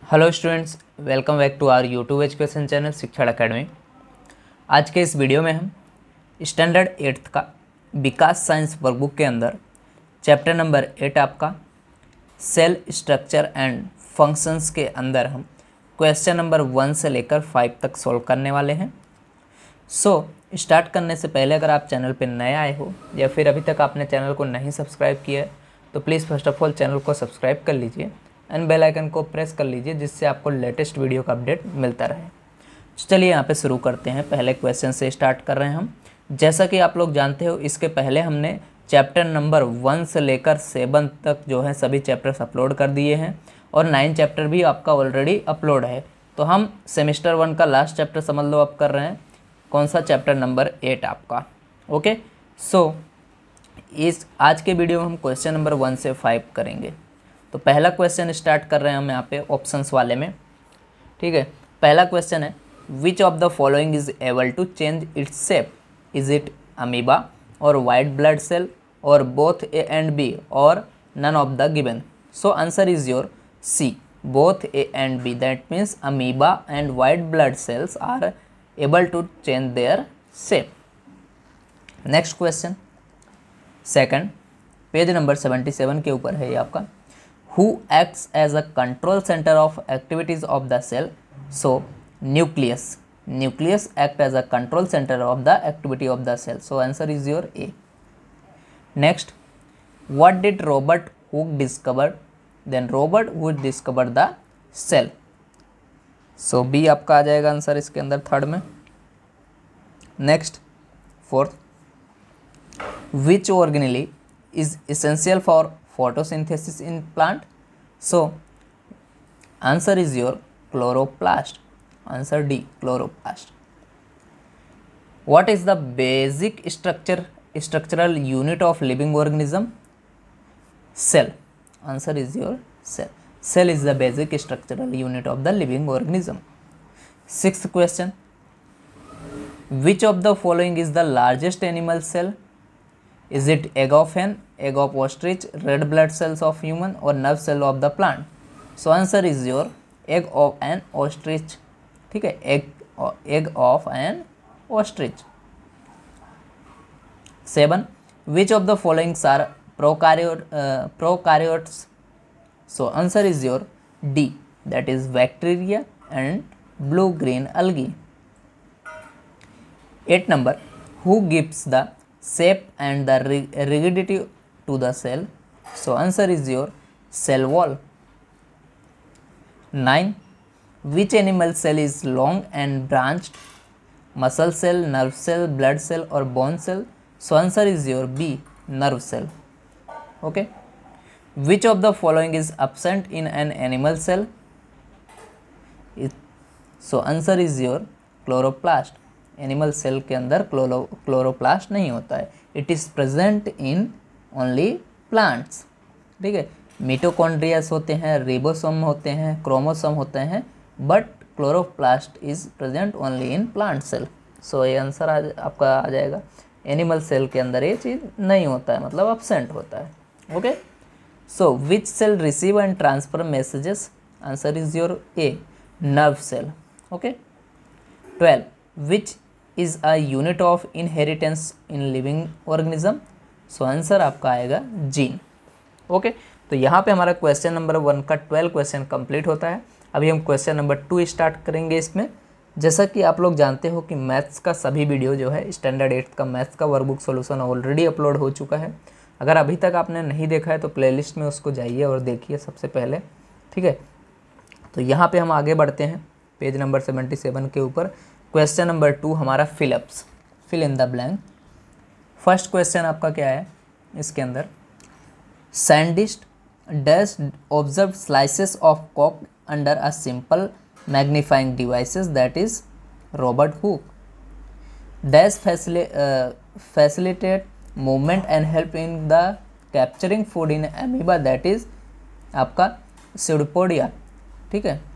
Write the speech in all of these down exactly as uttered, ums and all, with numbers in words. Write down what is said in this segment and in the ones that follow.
Hello students, welcome back to our YouTube education channel Shikshan academy. आज के इस video में हम स्टैंडर्ड एट्थ का विकास साइंस वर्कबुक के अंदर चैप्टर नंबर एट आपका सेल स्ट्रक्चर एंड फंक्शंस के अंदर हम क्वेश्चन नंबर वन से लेकर फाइव तक सॉल्व करने वाले हैं। सो so, स्टार्ट करने से पहले अगर आप चैनल पर नए आए हो या फिर अभी तक आपने चैनल को नहीं सब्सक्राइब किया है तो please first of all channel को सब्सक्राइब कर लीजिए एंड बेल आइकन को प्रेस कर लीजिए, जिससे आपको लेटेस्ट वीडियो का अपडेट मिलता रहे। तो चलिए यहाँ पे शुरू करते हैं। पहले क्वेश्चन से स्टार्ट कर रहे हैं हम। जैसा कि आप लोग जानते हो, इसके पहले हमने चैप्टर नंबर वन से लेकर सेवन तक जो है सभी चैप्टर्स अपलोड कर दिए हैं और नाइन चैप्टर भी आपका ऑलरेडी अपलोड है। तो हम सेमेस्टर वन का लास्ट चैप्टर समझ लो आप कर रहे हैं, कौन सा चैप्टर नंबर एट आपका। ओके, सो इस आज के वीडियो में हम क्वेश्चन नंबर वन से फाइव करेंगे। तो पहला क्वेश्चन स्टार्ट कर रहे हैं हम यहाँ पे ऑप्शंस वाले में। ठीक है, पहला क्वेश्चन है which of the following is able to change its shape, is it amoeba और वाइट ब्लड सेल और बोथ ए एंड बी और none of the given. So answer is your C, both A and B. That means amoeba and white blood cells are able to change their shape. Next question second, page number seventy seven के ऊपर है ये आपका। Who acts as a control center of activities of the cell? So nucleus. Nucleus act as a control center of the activity of the cell. So answer is your A. Next, what did Robert Hooke discover? Then Robert Hooke discovered the cell. So B आपका आ जाएगा answer इसके अंदर third में। Next, fourth, which organelle is essential for photosynthesis in plant? So answer is your chloroplast. Answer D, chloroplast. What is the basic structure structural unit of living organism? Cell. Answer is your cell. Cell is the basic structural unit of the living organism. Sixth question, which of the following is the largest animal cell? Is it egg of hen, egg of ostrich, red blood cells of human or nerve cell of the plant? So answer is your egg of an ostrich. ठीक है, egg egg of an ostrich. Seven, which of the following are prokaryote uh, prokaryotes? So answer is your D, that is bacteria and blue green algae. Eight number, who gives the shape and the rigidity to the cell? So answer is your cell wall. Nine, which animal cell is long and branched? Muscle cell, nerve cell, blood cell or bone cell? So answer is your B, nerve cell. Okay, which of the following is absent in an animal cell? It, so answer is your chloroplast. Animal cell के अंदर chloro chloroplast नहीं होता है, it is present in only plants. ठीक है, मिटोकॉन्ड्रियास होते हैं, ribosome होते हैं, क्रोमोसोम होते हैं, but chloroplast is present only in plant cell. So ये आंसर आ, आपका आ जाएगा। एनिमल सेल के अंदर ये चीज़ नहीं होता है, मतलब अब्सेंट होता है। Okay, so which cell receive and transfer messages? Answer is your A, nerve cell. Okay, twelve, which is a unit of inheritance in living organism? सो आंसर आपका आएगा जीन। ओके, तो यहाँ पे हमारा क्वेश्चन नंबर वन का twelve question complete होता है। अभी हम क्वेश्चन नंबर टू स्टार्ट करेंगे इसमें। जैसा कि आप लोग जानते हो कि मैथ्स का सभी वीडियो जो है स्टैंडर्ड एट्थ का मैथ्स का वर्कबुक सॉल्यूशन ऑलरेडी अपलोड हो चुका है। अगर अभी तक आपने नहीं देखा है तो प्लेलिस्ट में उसको जाइए और देखिए सबसे पहले। ठीक है, तो यहाँ पर हम आगे बढ़ते हैं पेज नंबर सेवेंटी सेवन के ऊपर। क्वेश्चन नंबर टू हमारा fill ups, fill in the blank. First question आपका क्या है इसके अंदर? Scientist dash observe slices of कॉक under a simple magnifying devices that is Robert Hooke. Dash facilitate movement and help in the capturing food in amoeba that is आपका pseudopodia. ठीक है,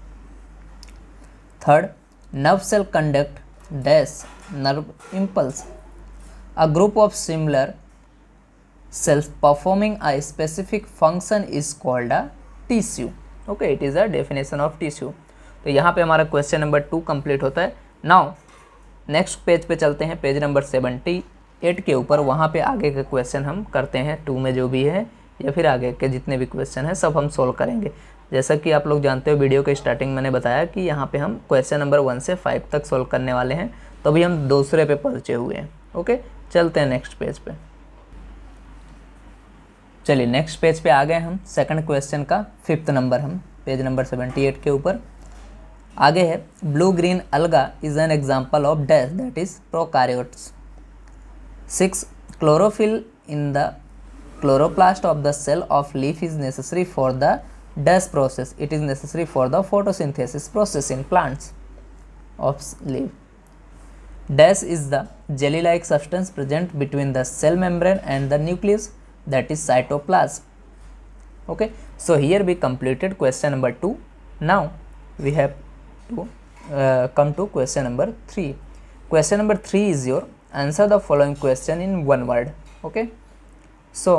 third, nerve cell conduct dash nerve impulse. A group of similar cells performing a specific function is called a tissue. Okay, it is a definition of tissue. तो यहाँ पे हमारा question number to complete होता है। Now next page पे चलते हैं, page number seventy eight के ऊपर। वहाँ पे आगे के क्वेश्चन हम करते हैं, टू में जो भी है या फिर आगे के जितने भी क्वेश्चन हैं सब हम सोल्व करेंगे। जैसा कि आप लोग जानते हो, वीडियो के स्टार्टिंग मैंने बताया कि यहाँ पे हम क्वेश्चन नंबर वन से फाइव तक सोल्व करने वाले हैं, तो अभी हम दूसरे पे पहुँचे हुए हैं। ओके, चलते हैं नेक्स्ट पेज पे। चलिए नेक्स्ट पेज पे आ गए हम, सेकंड क्वेश्चन का फिफ्थ नंबर, हम पेज नंबर सेवेंटी एट के ऊपर आगे है। Blue green alga is an example of dash, that is prokaryotes. Six, chlorophyll in the chloroplast of the cell of leaf is necessary for the dash process, it is necessary for the photosynthesis process in plants of leaf. Dash is the jelly like substance present between the cell membrane and the nucleus, that is cytoplasm. Okay, so here we completed question number two. Now we have to uh, come to question number three. Question number three is your answer the following question in one word. Okay, so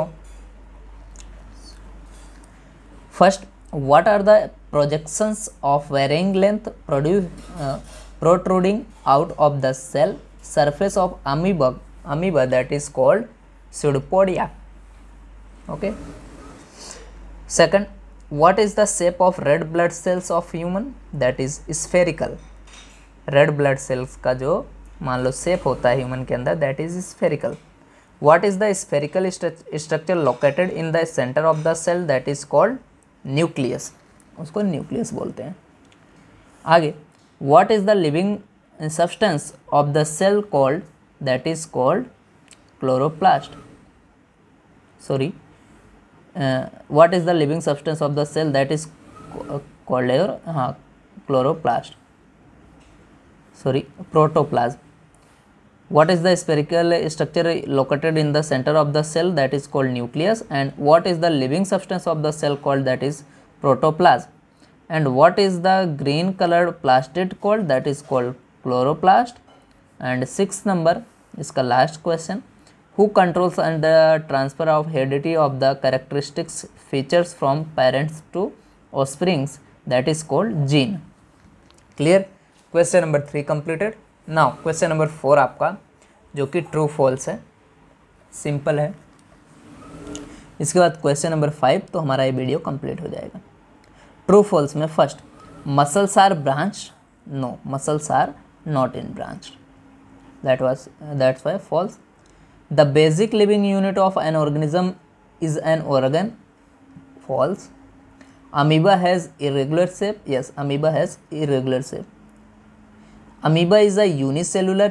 first, what are the projections of varying length produce, uh, protruding out of the cell surface of amoeba, amoeba that is called pseudopodia. Okay. Second, what is the shape of red blood cells of human, that is spherical. Red blood cells का जो मान लो shape होता है human के अंदर, that is spherical. What is the spherical structure located in the center of the cell, that is called nucleus, उसको nucleus बोलते हैं। आगे, what is the living substance of the cell called, that is called chloroplast. Sorry, uh, what is the living substance of the cell, that is called your हाँ chloroplast, sorry protoplasm. What is the spherical structure located in the center of the cell, that is called nucleus, and what is the living substance of the cell called, that is protoplasm, and what is the green colored plastid called, that is called chloroplast. And sixth number इसका last question, who controls and the transfer of heredity of the characteristics features from parents to offsprings, that is called gene. Clear? Question number three completed. Now question number four आपका, जो कि true false है, simple है। इसके बाद question number five, तो हमारा ये वीडियो कंप्लीट हो जाएगा। ट्रू फॉल्स में first, muscles are branch, no muscles are not in branch, that was that's why false. The basic living unit of an organism is an organ, false. Amoeba has irregular shape, yes amoeba has irregular shape. Amoeba is a unicellular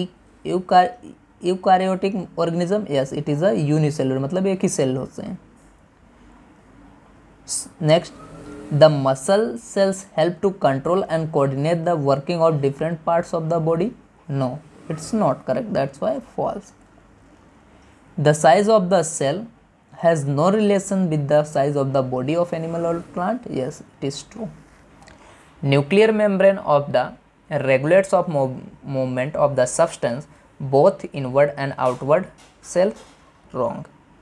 eukaryotic organism, yes it is a unicellular, मतलब एक ही cell होते हैं। Next, the muscle cells help to control and coordinate the working of different parts of the body, no it's not correct, that's why false. The size of the cell has no relation with the size of the body of animal or plant, yes it is true. Nuclear membrane of the regulates of mov movement of the substance both inward and outward, self, wrong.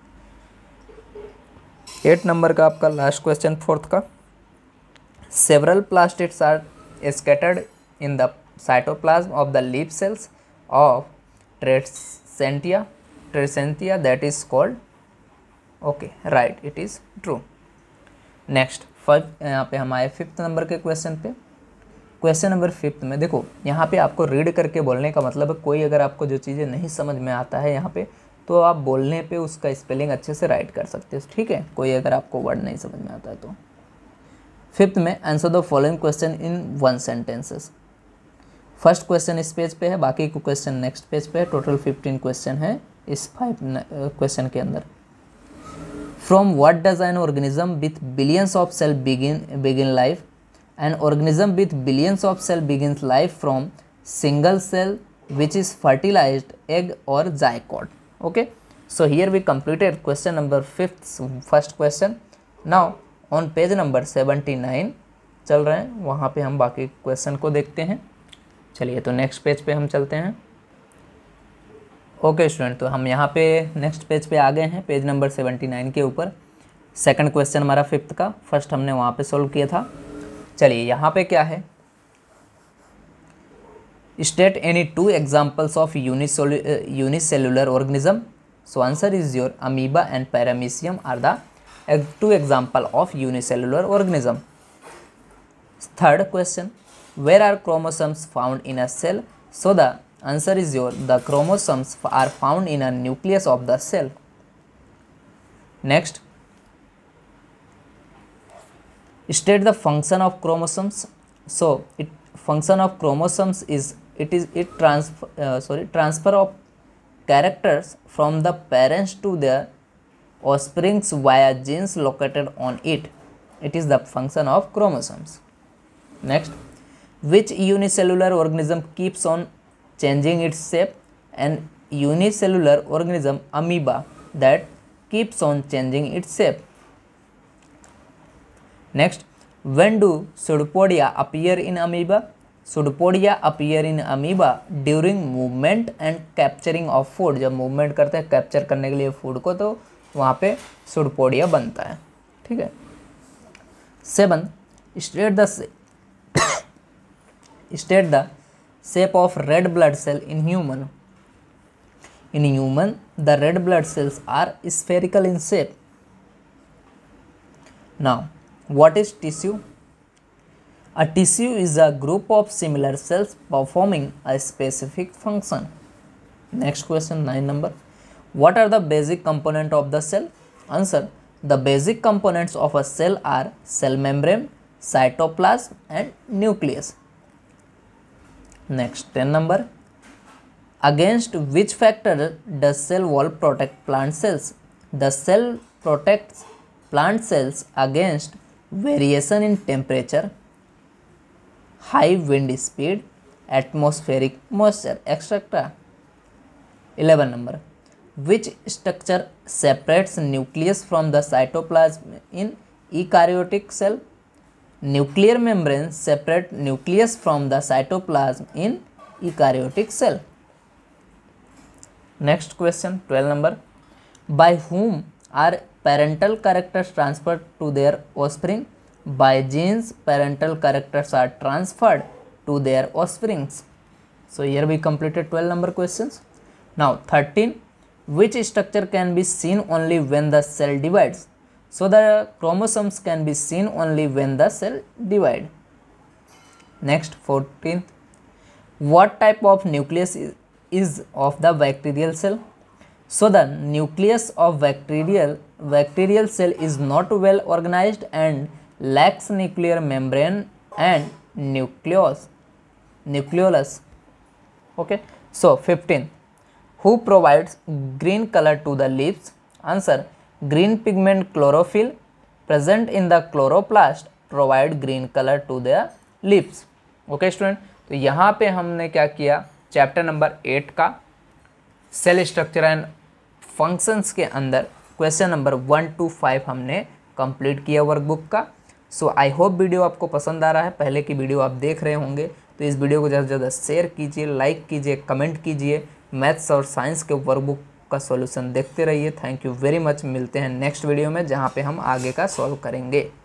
Eight number का आपका last question fourth का, several plastids are scattered in the cytoplasm of the leaf cells of tradescantia tradescantia that is called, okay right it is true. Next first यहाँ पे हम आए fifth number के question पे। Question number fifth में देखो, यहाँ पे आपको रीड करके बोलने का मतलब है, कोई अगर आपको जो चीज़ें नहीं समझ में आता है यहाँ पे, तो आप बोलने पे उसका स्पेलिंग अच्छे से राइट कर सकते हो, ठीक है। कोई अगर आपको वर्ड नहीं समझ में आता है तो। फिफ्थ में answer the following question in one sentences. First question इस पेज पे है, बाकी को क्वेश्चन नेक्स्ट पेज पे है। टोटल फिफ्टीन क्वेश्चन है इस फाइव क्वेश्चन के अंदर। From what does an organism with billions of cell begin begin life? An organism with billions of cells begins life from single cell which is fertilized egg or zygote. Okay, so here we completed question number fifth, first question. Now on page number seventy nine चल रहे हैं, वहाँ पे हम बाकी question को देखते हैं। चलिए तो नेक्स्ट पेज पे हम चलते हैं। ओके स्टूडेंट, तो हम यहाँ पे नेक्स्ट पेज पे आ गए हैं, पेज नंबर सेवेंटी नाइन के ऊपर। सेकंड क्वेश्चन हमारा फिफ्थ का, फर्स्ट हमने वहाँ पे सॉल्व किया था। चलिए यहाँ पे क्या है, state any two examples of unicellular organism. So answer is your amoeba and paramecium are the two example of unicellular organism. Third question, where are chromosomes found in a cell. So the answer is your the chromosomes are found in a nucleus of the cell. Next, state the function of chromosomes. So it function of chromosomes is it is it transfer uh, sorry transfer of characters from the parents to their offsprings via genes located on it. It is the function of chromosomes. Next, which unicellular organism keeps on changing its shape? An unicellular organism, amoeba, that keeps on changing its shape. Next, when do pseudopodia appear in amoeba? Pseudopodia appear in amoeba during movement and capturing of food. जब movement करते हैं capture करने के लिए food को, तो वहाँ पे pseudopodia बनता है। ठीक है। Seven, state the state the shape of red blood cell in human. In human, the red blood cells are spherical in shape. Now, what is tissue? A tissue is a group of similar cells performing a specific function. Next question, nine number. What are the basic components of the cell? Answer, the basic components of a cell are cell membrane, cytoplasm and nucleus. Next, ten number. Against which factor does cell wall protect plant cells? The cell protects plant cells against variation in temperature, high wind speed, atmospheric moisture, et cetera. eleven number. Which structure separates nucleus from the cytoplasm in eukaryotic cell? Nuclear membrane separate nucleus from the cytoplasm in eukaryotic cell. Next question, twelve number. By whom are parental characters transferred to their offspring? By genes, parental characters are transferred to their offsprings. So here we completed twelve number questions. Now thirteen, which structure can be seen only when the cell divides? So the chromosomes can be seen only when the cell divide. Next, fourteenth, what type of nucleus is, is of the bacterial cell? So the nucleus of bacterial bacterial cell is not well organized and lacks nuclear membrane and nucleus nucleolus. Okay. So fifteen, who provides green color to the leaves? Answer, green pigment chlorophyll present in the chloroplast provide green color to the leaves. Okay student, तो यहाँ पे हमने क्या किया, chapter number eight का cell structure and functions के अंदर question number one two five हमने कंप्लीट किया वर्कबुक का। सो आई होप वीडियो आपको पसंद आ रहा है। पहले की वीडियो आप देख रहे होंगे तो इस वीडियो को ज़्यादा से ज़्यादा शेयर कीजिए, लाइक कीजिए, कमेंट कीजिए। मैथ्स और साइंस के वर्कबुक का सॉल्यूशन देखते रहिए। Thank you very much. मिलते हैं नेक्स्ट वीडियो में जहाँ पे हम आगे का सॉल्व करेंगे।